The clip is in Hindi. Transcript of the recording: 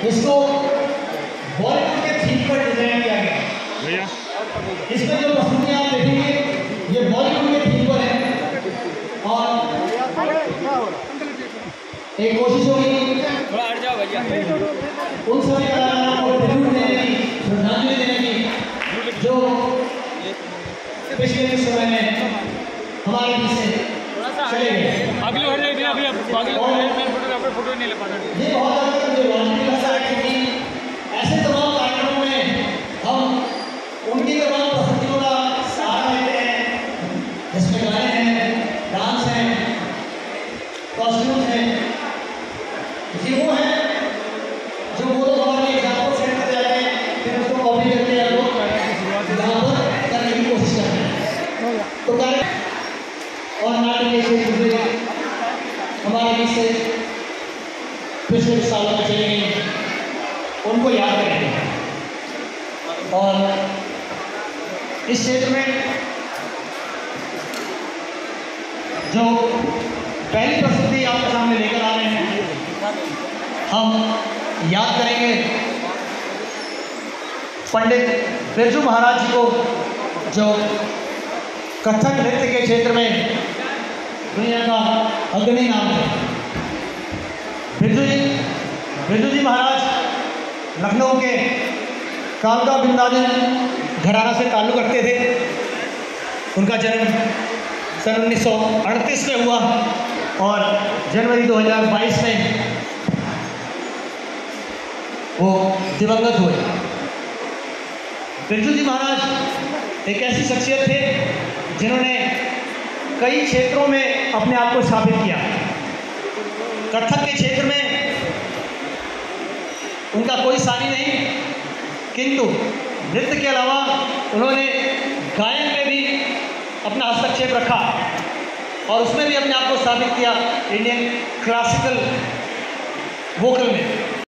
इसको बॉलीवुड के थीम पर डिजाइन किया गया भैया। इसमें जो प्रस्तुतियां आप देखेंगे ये बॉलीवुड के थीम पर है और एक कोशिश होगी थोड़ा हट जाओ भैया उन सभी कलाकारों को ट्रिब्यूट देने की, श्रद्धांजलि देने की जो पिछले कुछ समय में हमारे बीच से चले गए। अगले हट जाइए अभी फोटो नहीं ले पाता। ये बहुत ज़्यादा जो लॉन्ड्री का है क्योंकि ऐसे तमाम कार्यक्रमों में हम उनकी तमाम प्रस्तुतियों का सहारा लेते हैं जिसमें गाने हैं, डांस हैं, कॉस्ट्यूम्स हैं। ये वो है जो वो लोग हमारे एग्जाम्पल सेट कर जाते हैं फिर उसको कॉपी करके या लोग यहाँ पर करने की कोशिश करते हैं। तो कार्य और नाटक के क्षेत्र में हमारे बीच से पिछले सालों में चले गए उनको याद करेंगे और इस क्षेत्र में जो पहली प्रस्तुति आपके सामने लेकर आ रहे हैं हम याद करेंगे पंडित बिरजू महाराज जी को जो कथक नृत्य के क्षेत्र में दुनिया का अग्रणी नाम है। बिरजू जी महाराज लखनऊ के कालका बिंदाजन घराना से ताल्लुक़ रखते थे। उनका जन्म सन 1938 में हुआ और जनवरी 2022 में वो दिवंगत हुए। बिरजू जी महाराज एक ऐसी शख्सियत थे जिन्होंने कई क्षेत्रों में अपने आप को स्थापित किया। कथक के क्षेत्र में उनका कोई सानी नहीं, किंतु नृत्य के अलावा उन्होंने गायन में भी अपना हस्तक्षेप रखा और उसमें भी अपने आप को स्थापित किया इंडियन क्लासिकल वोकल में।